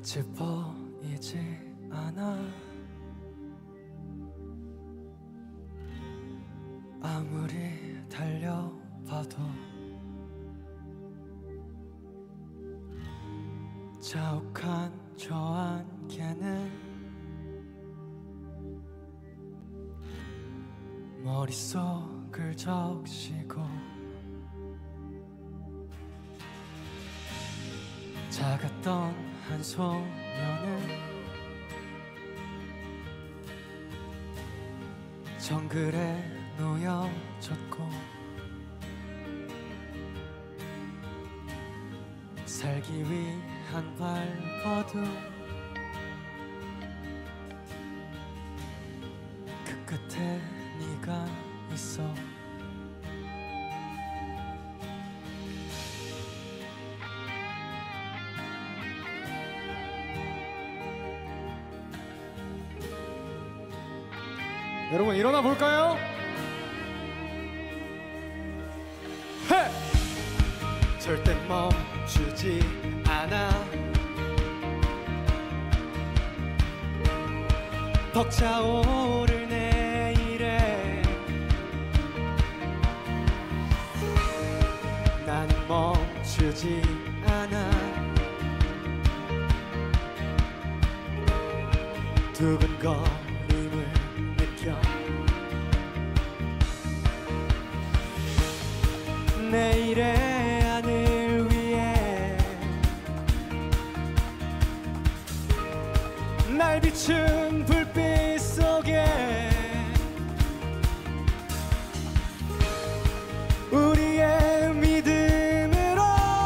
끝이 보이지 않아. 아무리 달려봐도 자욱한 저 안개는 머릿속을 적시고 작았던 한 소녀는 정글에 놓여졌고 살기 위한 발버둥 그 끝에 네가 있어. 여러분 일어나 볼까요? 해! 절대 멈추지 않아. 벅차오를 내일에 난 멈추지 않아. 두근거림을 느껴. 내일의 하늘 위에 날 비춘 불빛 속에 우리의 믿음으로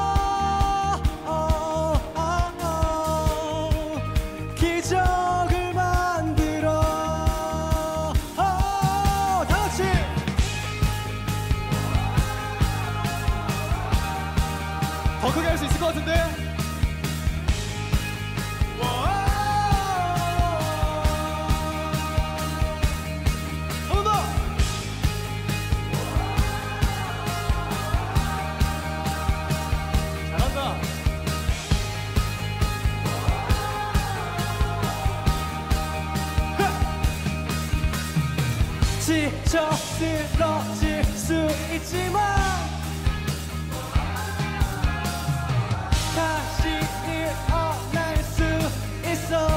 기적을 만들어. 다 같이 더 크게 할 수 있을 것 같은데? 한 번 더. 잘한다. 지쳐 쓰러질 수 있지만 다시 일어날 수 있어.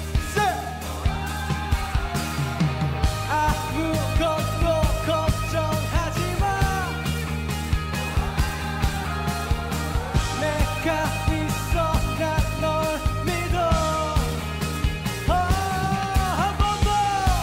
아무것도 걱정하지 마. 내가 있어. 난 널 믿어. 한 번 더.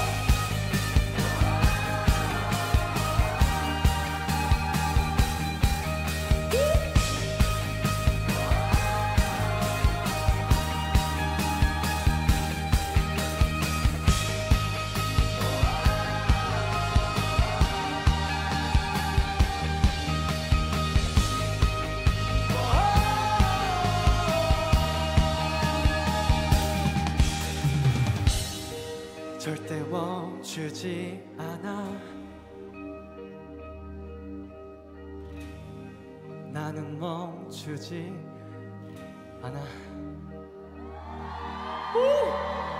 절대 멈추지 않아. 나는 멈추지 않아.